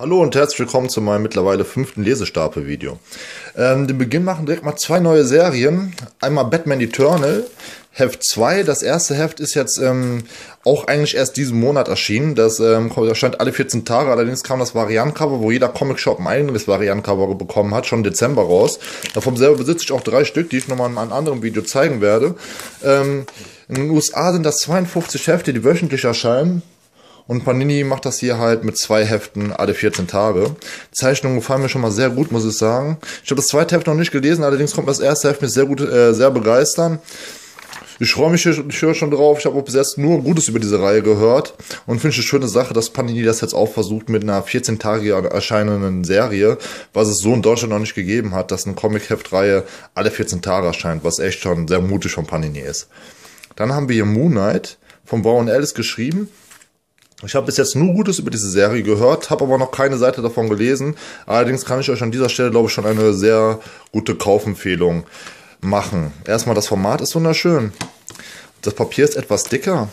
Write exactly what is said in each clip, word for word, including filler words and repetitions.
Hallo und herzlich willkommen zu meinem mittlerweile fünften Lesestapel-Video. Ähm, den Beginn machen direkt mal zwei neue Serien. Einmal Batman Eternal, Heft zwei. Das erste Heft ist jetzt ähm, auch eigentlich erst diesen Monat erschienen. Das ähm, erscheint alle vierzehn Tage. Allerdings kam das Variantencover, wo jeder Comicshop ein eigenes Variantencover bekommen hat, schon im Dezember raus. Davon selber besitze ich auch drei Stück, die ich nochmal in einem anderen Video zeigen werde. Ähm, in den U S A sind das zweiundfünfzig Hefte, die wöchentlich erscheinen. Und Panini macht das hier halt mit zwei Heften alle vierzehn Tage. Die Zeichnungen gefallen mir schon mal sehr gut, muss ich sagen. Ich habe das zweite Heft noch nicht gelesen, allerdings kommt das erste Heft mich sehr gut, äh, sehr begeistern. Ich freue mich hier, ich höre schon drauf. Ich habe auch bis jetzt nur Gutes über diese Reihe gehört und finde es eine schöne Sache, dass Panini das jetzt auch versucht mit einer vierzehn Tage erscheinenden Serie, was es so in Deutschland noch nicht gegeben hat, dass eine Comic-Heft-Reihe alle vierzehn Tage erscheint, was echt schon sehr mutig von Panini ist. Dann haben wir hier Moon Knight von Warren Ellis geschrieben. Ich habe bis jetzt nur Gutes über diese Serie gehört, habe aber noch keine Seite davon gelesen. Allerdings kann ich euch an dieser Stelle, glaube ich, schon eine sehr gute Kaufempfehlung machen. Erstmal, das Format ist wunderschön. Das Papier ist etwas dicker.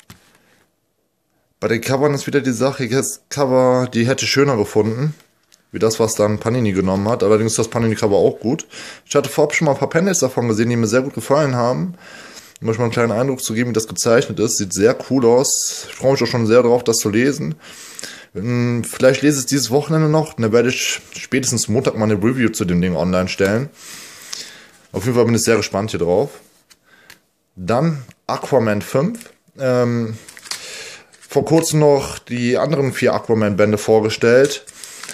Bei den Covern ist wieder die Sache, das Cover, die hätte ich schöner gefunden, wie das, was dann Panini genommen hat. Allerdings ist das Panini-Cover auch gut. Ich hatte vorab schon mal ein paar Panels davon gesehen, die mir sehr gut gefallen haben. Um euch mal einen kleinen Eindruck zu geben, wie das gezeichnet ist. Sieht sehr cool aus. Ich freue mich auch schon sehr darauf, das zu lesen. Vielleicht lese ich es dieses Wochenende noch. Dann werde ich spätestens Montag mal eine Review zu dem Ding online stellen. Auf jeden Fall bin ich sehr gespannt hier drauf. Dann Aquaman fünf. Ähm, vor kurzem noch die anderen vier Aquaman-Bände vorgestellt.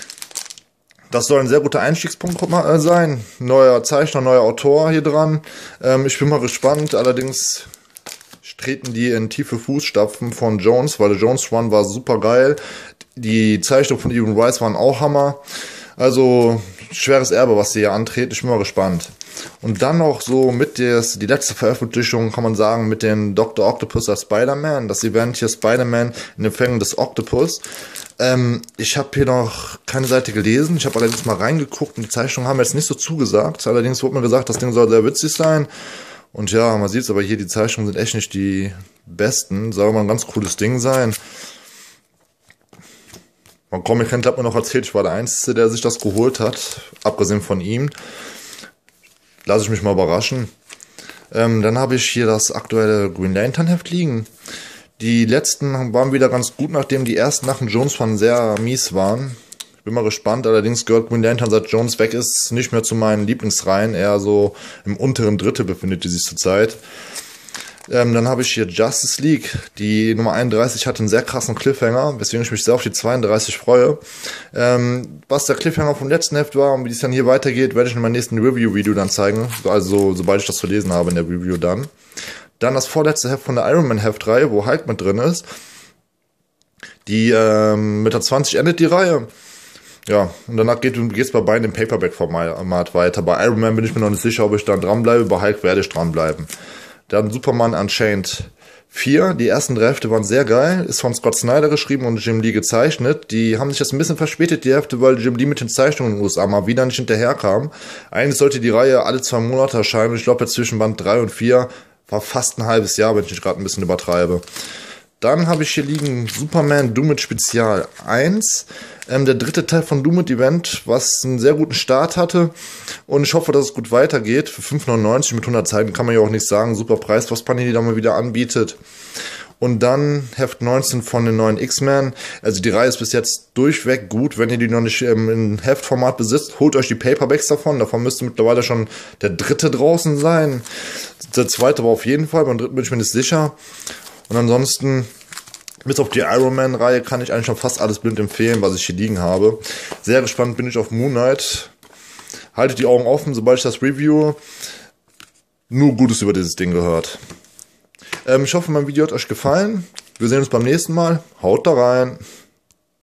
Das soll ein sehr guter Einstiegspunkt sein. Neuer Zeichner, neuer Autor hier dran. Ähm, ich bin mal gespannt. Allerdings treten die in tiefe Fußstapfen von Jones, weil der Jones Run war super geil. Die Zeichnungen von Evan Rice waren auch Hammer. Also schweres Erbe, was sie hier antreten. Ich bin mal gespannt. Und dann noch so mit des, die letzte Veröffentlichung, kann man sagen, mit den Doktor Octopus als Spider-Man. Das Event hier Spider-Man in den Fängen des Octopus. Ähm, ich habe hier noch keine Seite gelesen. Ich habe allerdings mal reingeguckt und die Zeichnungen haben jetzt nicht so zugesagt. Allerdings wurde mir gesagt, das Ding soll sehr witzig sein. Und ja, man sieht es aber hier, die Zeichnungen sind echt nicht die besten. Soll mal ein ganz cooles Ding sein. Man Comic Händler hat mir noch erzählt, ich war der Einzige, der sich das geholt hat. Abgesehen von ihm. Lasse ich mich mal überraschen. Ähm, dann habe ich hier das aktuelle Green Lantern Heft liegen. Die letzten waren wieder ganz gut, nachdem die ersten nach dem Jones Run sehr mies waren. Ich bin mal gespannt. Allerdings gehört Green Lantern, seit Jones weg ist, nicht mehr zu meinen Lieblingsreihen. Eher so im unteren Drittel befindet die sich zurzeit. Ähm, dann habe ich hier Justice League. Die Nummer einunddreißig hat einen sehr krassen Cliffhanger, weswegen ich mich sehr auf die zweiunddreißig freue. Ähm, was der Cliffhanger vom letzten Heft war und wie es dann hier weitergeht, werde ich in meinem nächsten Review-Video dann zeigen. Also sobald ich das zu lesen habe in der Review dann. Dann das vorletzte Heft von der Iron Man Heftreihe, wo Hulk mit drin ist. Die ähm, mit der zwanzig endet die Reihe. Ja, und danach geht es bei beiden im Paperback-Format weiter. Bei Iron Man bin ich mir noch nicht sicher, ob ich dann dranbleibe. Bei Hulk werde ich dranbleiben. Dann Superman Unchained vier. Die ersten drei Hefte waren sehr geil. Ist von Scott Snyder geschrieben und Jim Lee gezeichnet. Die haben sich jetzt ein bisschen verspätet, die Hefte, weil Jim Lee mit den Zeichnungen in den U S A mal wieder nicht hinterherkam. Eigentlich sollte die Reihe alle zwei Monate erscheinen. Ich glaube, jetzt zwischen Band drei und vier war fast ein halbes Jahr, wenn ich nicht gerade ein bisschen übertreibe. Dann habe ich hier liegen Superman Doom It Spezial eins. Ähm, der dritte Teil von Doom It Event, was einen sehr guten Start hatte. Und ich hoffe, dass es gut weitergeht. Für fünf neunundneunzig mit hundert Seiten kann man ja auch nicht sagen. Super Preis, was Panini da mal wieder anbietet. Und dann Heft neunzehn von den neuen X-Men. Also die Reihe ist bis jetzt durchweg gut. Wenn ihr die noch nicht ähm, in Heftformat besitzt, holt euch die Paperbacks davon. Davon müsste mittlerweile schon der dritte draußen sein. Der zweite war auf jeden Fall. Beim dritten bin ich mir nicht sicher. Und ansonsten, bis auf die Iron Man-Reihe, kann ich eigentlich schon fast alles blind empfehlen, was ich hier liegen habe. Sehr gespannt bin ich auf Moon Knight. Haltet die Augen offen, sobald ich das Review. Nur Gutes über dieses Ding gehört. Ähm, ich hoffe, mein Video hat euch gefallen. Wir sehen uns beim nächsten Mal. Haut da rein!